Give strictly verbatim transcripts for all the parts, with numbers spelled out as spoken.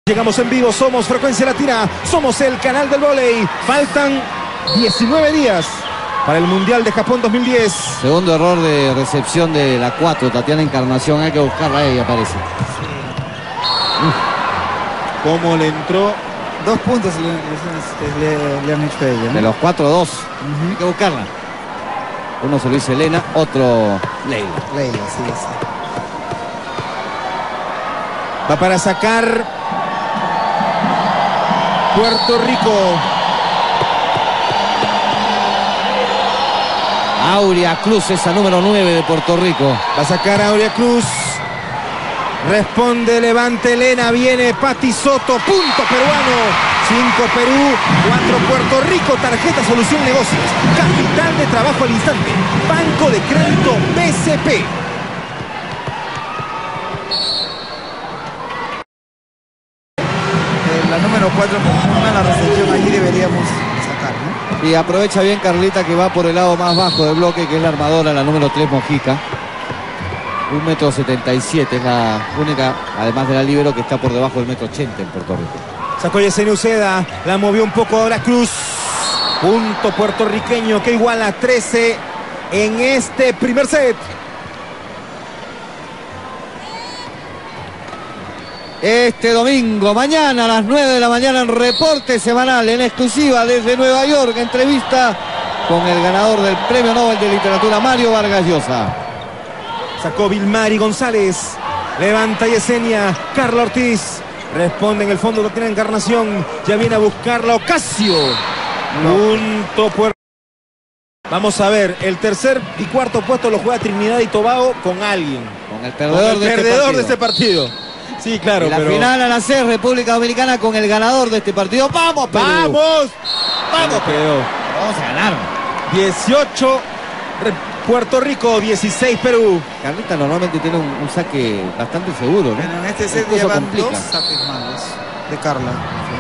Llegamos en vivo, somos Frecuencia Latina, somos el canal del vóley. Faltan diecinueve días para el Mundial de Japón dos mil diez. Segundo error de recepción de la cuatro, Tatiana Encarnación. Hay que buscarla a ella, parece. ¿Cómo le entró? Dos puntos le, le, le han hecho a ella, ¿no? De los cuatro, dos. Uh-huh. Hay que buscarla. Uno se lo dice Elena, otro Leila. Leila, sí, sí. Va para sacar Puerto Rico. Aurea Cruz, esa número nueve de Puerto Rico. Va a sacar a Aurea Cruz. Responde, levante Elena, viene Pati Soto, punto peruano. cinco Perú, cuatro Puerto Rico. Tarjeta Solución Negocios, capital de trabajo al instante. Banco de Crédito B C P. La número cuatro con una la recepción allí deberíamos sacar, ¿no? Y aprovecha bien Carlita, que va por el lado más bajo del bloque, que es la armadora, la número tres, Mojica. Un metro setenta y siete, es la única, además de la líbero, que está por debajo del metro ochenta en Puerto Rico. Sacó Yesenia Uceda, la movió un poco ahora Cruz. Punto puertorriqueño que iguala a trece en este primer set. Este domingo, mañana a las nueve de la mañana, en reporte semanal, en exclusiva desde Nueva York, entrevista con el ganador del Premio Nobel de Literatura, Mario Vargas Llosa. Sacó Vilmari González, levanta Yesenia, Carla Ortiz, responde en el fondo, lo tiene Encarnación, ya viene a buscarla Ocasio. No. Punto Puerto. Vamos a ver, el tercer y cuarto puesto lo juega Trinidad y Tobago con alguien. Con el perdedor, con el de, perdedor este de este partido. Sí, claro, y la pero... final a nacer República Dominicana con el ganador de este partido. ¡Vamos, Perú! ¡Vamos! ¡Vamos, Perú! Vamos a ganar. dieciocho Puerto Rico, dieciséis Perú. Carlita normalmente tiene un, un saque bastante seguro, ¿no? Pero en este set llevan dos saques malos de Carla.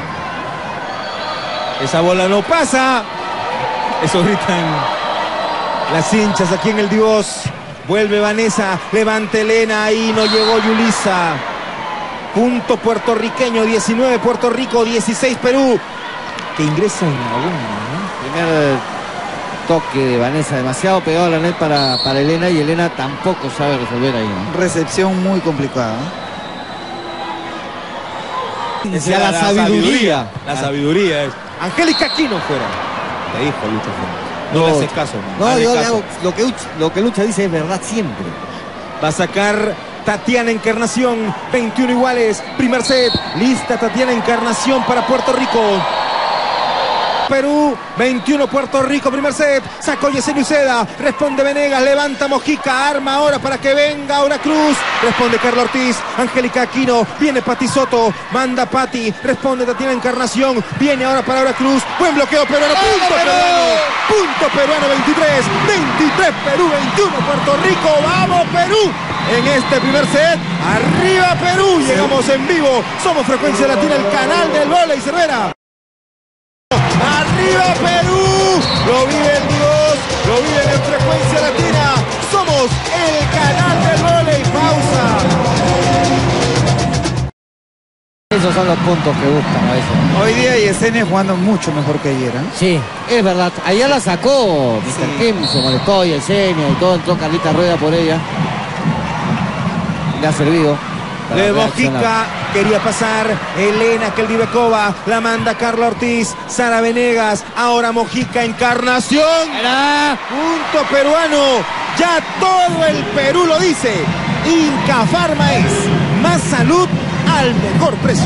Sí. Esa bola no pasa. Eso gritan las hinchas aquí en el Divos. Vuelve Vanessa, levanta Elena, ahí no llegó Yulisa. Punto puertorriqueño, diecinueve Puerto Rico, dieciséis Perú. Que ingresa en la bomba, ¿no? Primer toque de Vanessa, demasiado pegado a la net para, para Elena, y Elena tampoco sabe resolver ahí, ¿no? Recepción muy complicada. ¿Eh? Esa la, la sabiduría. sabiduría. La ah. sabiduría es. Angélica Aquino fuera. Te dijo Lucha fuera. No, no le haces caso. No, no yo caso. Le hago, lo, que, lo que Lucha dice es verdad siempre. Va a sacar Tatiana Encarnación, veintiuno iguales, primer set. Lista Tatiana Encarnación para Puerto Rico. Perú, veintiuno Puerto Rico, primer set. Sacó Yesenia Uceda, responde Venegas, levanta Mojica, arma ahora para que venga ahora Cruz. Responde Carla Ortiz, Angélica Aquino, viene Pati Soto, manda Pati, responde Tatiana Encarnación, viene ahora para ahora Cruz. Buen bloqueo peruano, punto peruano, punto peruano, veintitrés, veintitrés Perú, veintiuno Puerto Rico. ¡Vamos Perú! En este primer set, arriba Perú, llegamos en vivo, somos Frecuencia Latina, el canal del vóley, Cervera. ¡Arriba Perú! Lo vive el Dios, lo vive en Frecuencia Latina. Somos el canal del vóley. Pausa. Esos son los puntos que gustan a veces. Hoy día Yesenia jugando mucho mejor que ayer, ¿eh? Sí, es verdad. Ayer la sacó mister Sí. Kim, se molestó Yesenia y todo, entró Carlita Rueda por ella. Le ha servido. De Mojica quería pasar Elena Keldibekova, la manda Carla Ortiz, Sara Venegas, ahora Mojica Encarnación. Era. Punto peruano, ya todo el Perú lo dice. Inca Pharma es más salud al mejor precio.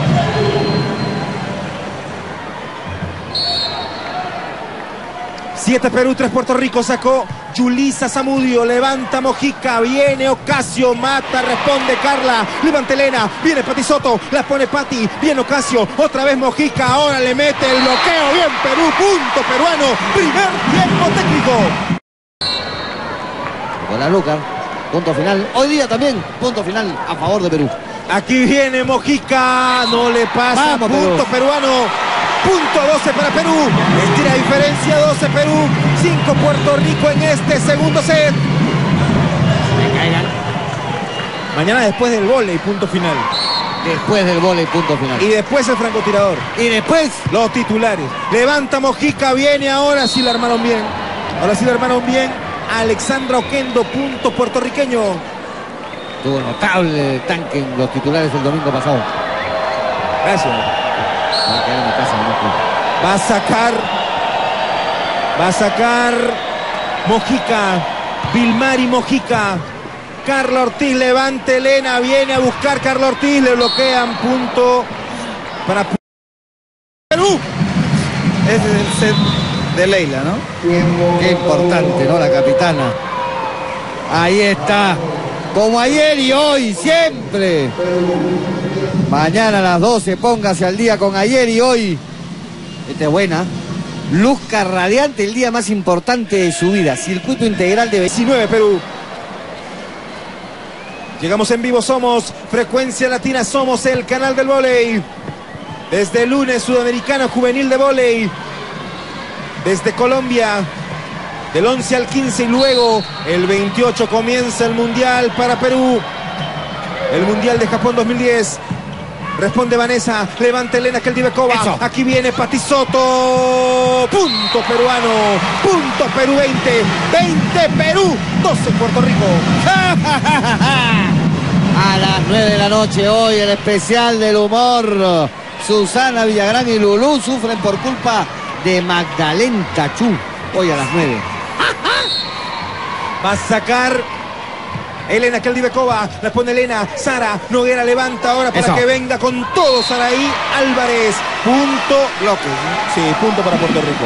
siete Perú, tres Puerto Rico, sacó Yulisa Zamudio, levanta Mojica, viene Ocasio, mata, responde Carla, levanta Elena, viene Pati Soto, la pone Pati, viene Ocasio, otra vez Mojica, ahora le mete el bloqueo, bien Perú, punto peruano, primer tiempo técnico. Con la Lucar, punto final, hoy día también, punto final a favor de Perú. Aquí viene Mojica, no le pasa, Vamos, punto Perú. peruano. Punto doce para Perú, estira diferencia doce Perú, cinco Puerto Rico en este segundo set. Mañana después del vóley, punto final. Después del vóley, punto final. Y después el francotirador. Y después los titulares. Levanta Mojica, viene ahora sí la armaron bien. Ahora sí la armaron bien. Alexandra Oquendo, punto puertorriqueño. Tuvo notable tanque en los titulares el domingo pasado. Gracias. Va a quedar en mi casa, ¿no? Va a sacar. Va a sacar Mojica. Vilmari Mojica. Carla Ortiz, levante Elena, viene a buscar Carla Ortiz, le bloquean, punto para Perú. Ese es el set de Leila, ¿no? Qué importante, ¿no? La capitana. Ahí está. Como ayer y hoy, siempre. Mañana a las doce, póngase al día con ayer y hoy. Esta es buena. Luzca radiante, el día más importante de su vida. Circuito integral de diecinueve, Perú. Llegamos en vivo, somos Frecuencia Latina, somos el canal del vóley. Desde el lunes, Sudamericano Juvenil de Vóley. Desde Colombia, del once al quince y luego el veintiocho comienza el Mundial para Perú. El Mundial de Japón dos mil diez. Responde Vanessa, levanta Elena Keldibekova. Eso. Aquí viene Patisoto. Punto peruano. Punto Perú veinte. veinte Perú. doce Puerto Rico. A las nueve de la noche hoy el especial del humor. Susana Villagrán y Lulú sufren por culpa de Magdalena Tachú. Hoy a las nueve. Va a sacar Elena Keldibekova, la pone Elena, Sara Noguera levanta ahora para Eso. que venga con todo Saraí Álvarez. Punto bloque. Sí, punto para Puerto Rico.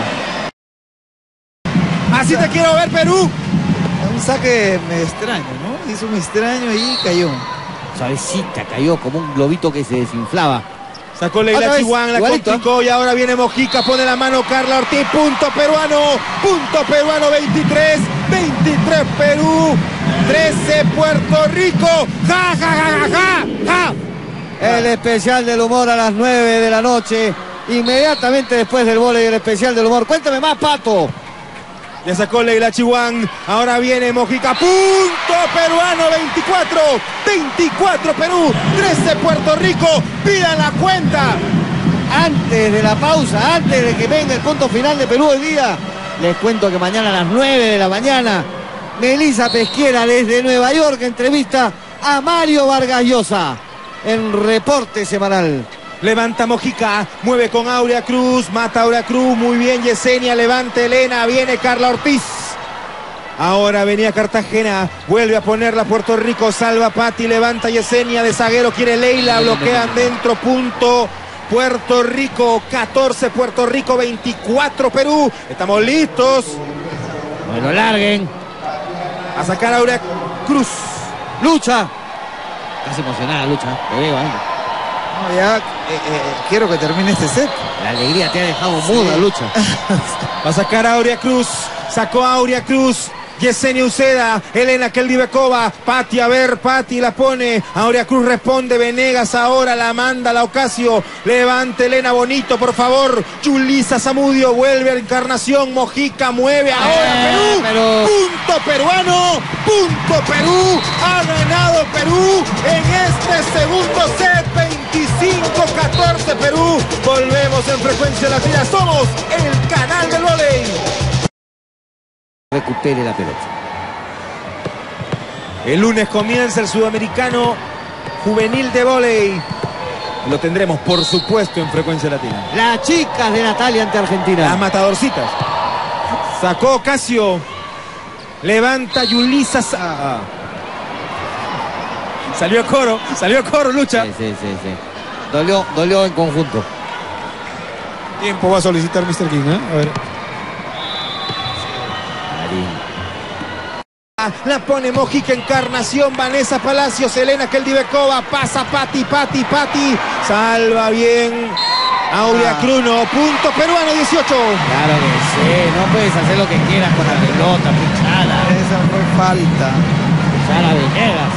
Así te quiero ver, Perú. Un saque me extraño, ¿no? Hizo un extraño y cayó. Suavecita, cayó como un globito que se desinflaba. Sacó Leila Chihuán, la complicó y ahora viene Mojica, pone la mano Carla Ortiz, punto peruano, punto peruano, veintitrés, veintitrés Perú, trece Puerto Rico, ja, ja, ja, ja, ja, ja. El especial del humor a las nueve de la noche, inmediatamente después del vóley del especial del humor. Cuéntame más, Pato. Ya sacó Leila Chihuán, ahora viene Mojica, punto peruano, veinticuatro, veinticuatro Perú, trece Puerto Rico, pidan la cuenta. Antes de la pausa, antes de que venga el punto final de Perú hoy día, les cuento que mañana a las nueve de la mañana, Melissa Pesquera desde Nueva York entrevista a Mario Vargas Llosa en Reporte Semanal. Levanta Mojica, mueve con Aurea Cruz, mata Aurea Cruz, muy bien Yesenia, levanta Elena, viene Carla Ortiz. Ahora venía Cartagena, vuelve a ponerla Puerto Rico, salva Pati, levanta Yesenia, de zaguero quiere Leila, bloquean dentro, punto Puerto Rico, catorce Puerto Rico, veinticuatro Perú. Estamos listos. Bueno, larguen. A sacar a Aurea Cruz. Lucha. Casi emocionada, Lucha. Te veo ahí. No, ya eh, eh, quiero que termine este set. La alegría te ha dejado muda, sí. Lucha. Va a sacar a Aurea Cruz. Sacó a Aurea Cruz. Yesenia Uceda, Elena Keldibekova, Pati, a ver, Pati la pone, Aurea Cruz responde, Venegas ahora la manda, la Ocasio, levante Elena Bonito, por favor, Yulisa Zamudio, vuelve a Encarnación, Mojica mueve ahora eh, Perú, pero... punto peruano, punto Perú, ha ganado Perú en este segundo set, veinticinco catorce Perú, volvemos en Frecuencia Latina, somos el canal del vóley. Recupere la pelota. El lunes comienza el Sudamericano Juvenil de Vóley. Lo tendremos, por supuesto, en Frecuencia Latina. Las chicas de Natalia ante Argentina. Las matadorcitas. Sacó Ocasio. Levanta Yulisa. Ah. Salió coro, salió coro, Lucha. Sí, sí, sí, sí. Dolió, dolió en conjunto. Tiempo va a solicitar mister King, ¿eh? A ver. La pone Mojica, Encarnación, Vanessa Palacios, Elena Keldibekova, pasa Pati, Pati, Pati, salva bien Aurea Cruz, punto peruano, dieciocho. Claro que sí, no puedes hacer lo que quieras con la pelota, Puchala. Esa fue falta. Puchala Venegas.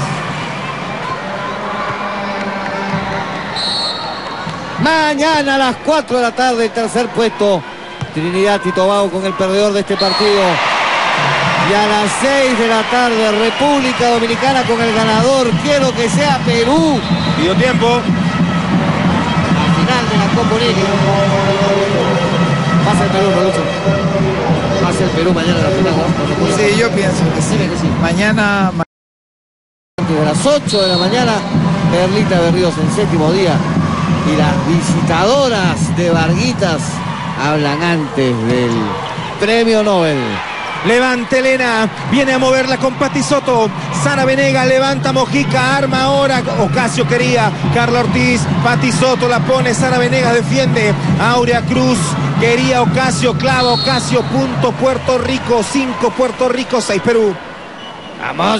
Mañana a las cuatro de la tarde, tercer puesto, Trinidad y Tobago con el perdedor de este partido. Y a las seis de la tarde, República Dominicana con el ganador. Quiero que sea Perú. Pidió tiempo. Marini. Pasa el Perú, Malucho. Pasa el Perú mañana a la final, ¿no? Sí, yo pienso que sí. Que sí. Mañana... A las ocho de la mañana, Perlita Berríos en séptimo día. Y las visitadoras de Varguitas hablan antes del premio Nobel. Levanta Elena, viene a moverla con Patisoto. Sara Venegas levanta Mojica, arma ahora. Ocasio quería, Carla Ortiz, Patisoto la pone, Sara Venegas defiende. Aurea Cruz quería Ocasio, clava Ocasio, punto Puerto Rico, cinco Puerto Rico, seis Perú. Vamos.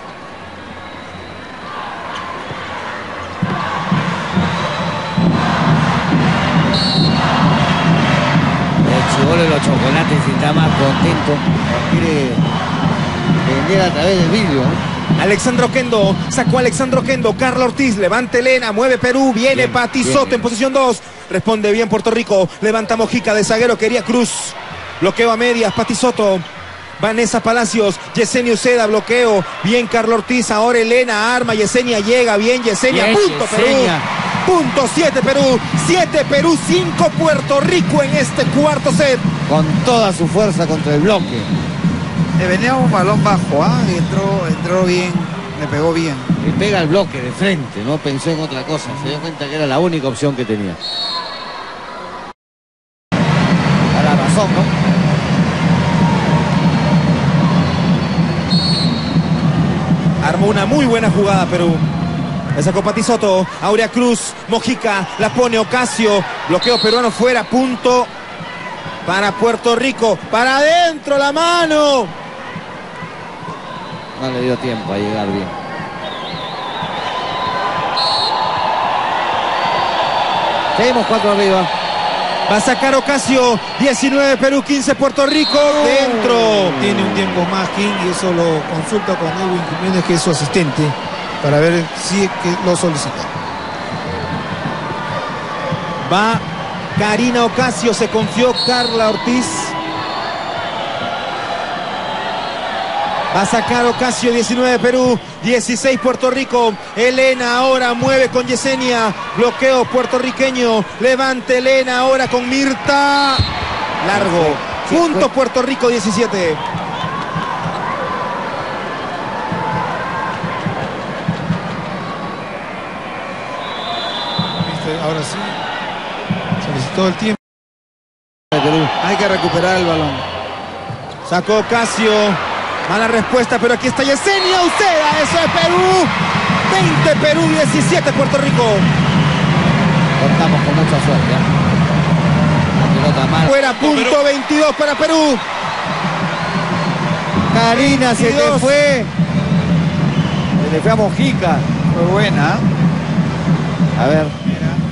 Chibolo de los chocolates y está más contento. Quiere vender a través del vidrio, ¿eh? Alexandro Kendo, sacó a Alexandro Kendo, Carla Ortiz, levanta Elena, mueve Perú, viene bien, Patisoto bien. En posición dos, responde bien Puerto Rico, levanta Mojica de zaguero, quería Cruz, bloqueo a medias, Patisoto, Vanessa Palacios, Yesenia Uceda, bloqueo, bien Carla Ortiz, ahora Elena, arma, Yesenia llega, bien Yesenia, bien, punto Yesenia. Perú. Punto siete Perú, siete Perú, cinco Puerto Rico en este cuarto set. Con toda su fuerza contra el bloque. Le venía un balón bajo, ¿ah? ¿eh? entró, entró bien, le pegó bien. Le pega el bloque de frente, no pensó en otra cosa, se dio cuenta que era la única opción que tenía. A la razón, ¿no? Armó una muy buena jugada Perú. Le sacó Patisoto, Aurea Cruz, Mojica, la pone Ocasio, bloqueo peruano fuera, punto para Puerto Rico, para adentro la mano. No le dio tiempo a llegar bien. Seguimos cuatro arriba. Va a sacar Ocasio, diecinueve Perú, quince Puerto Rico, oh. Dentro. Tiene un tiempo más King y eso lo consulta con Edwin Jiménez, que es su asistente, para ver si es que lo solicita. Va Karina Ocasio, se confió Carla Ortiz. Va a sacar Ocasio, diecinueve Perú, dieciséis Puerto Rico. Elena ahora mueve con Yesenia, bloqueo puertorriqueño. Levante Elena ahora con Mirta. Largo, punto Puerto Rico, diecisiete. Ahora sí, solicitó el tiempo. Hay que recuperar el balón. Sacó Ocasio, mala respuesta, pero aquí está Yesenia Uceda, eso es Perú. veinte Perú, diecisiete Puerto Rico. Contamos con mucha suerte, ¿eh? La pelota mala. Fuera, punto veintidós para Perú. Karina, se te fue. Se le fue a Mojica. Fue buena. A ver.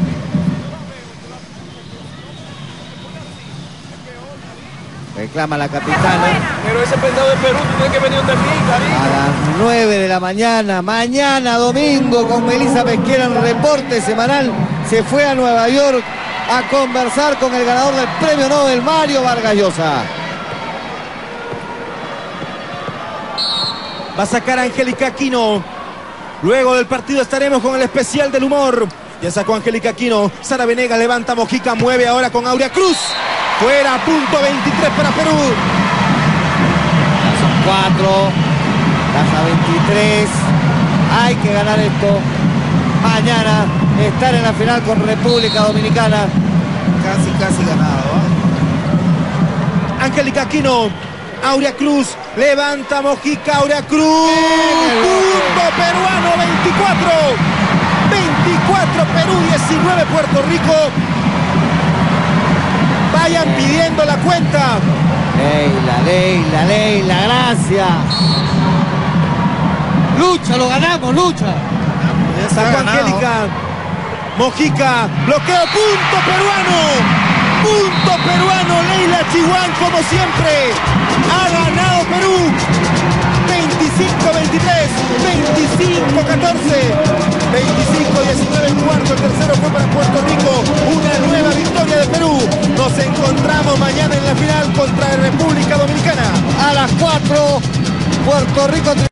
Reclama la capitana. Pero ese pendado de Perú tiene que venir de aquí, Karina. A las nueve de la mañana, mañana domingo, con Melissa Pesquera en reporte semanal. Se fue a Nueva York a conversar con el ganador del premio Nobel, Mario Vargas Llosa. Va a sacar a Angélica Aquino. Luego del partido estaremos con el especial del humor. Ya sacó Angélica Aquino. Sara Venegas levanta Mojica, mueve ahora con Aurea Cruz. Fuera, punto veintitrés para Perú. Ya son cuatro. Casa veintitrés. Hay que ganar esto. Mañana estar en la final con República Dominicana. Casi, casi ganado, ¿eh? Angélica Aquino. Aurea Cruz. Levanta Mojica, Aurea Cruz. Punto peruano, veinticuatro. veinticuatro Perú, diecinueve Puerto Rico. Vayan pidiendo la cuenta. Leila, Leila, Leila, gracias. Lucha, lo ganamos, lucha. Sacó Angélica. Mojica, bloqueo, punto peruano. Punto peruano, Leila Chihuán, como siempre. Ha ganado Perú. veinticinco veintitrés, veinticinco catorce, veinticinco diecinueve en cuarto, el tercero fue para Puerto Rico, una nueva victoria de Perú. Nos encontramos mañana en la final contra República Dominicana. A las cuatro, Puerto Rico.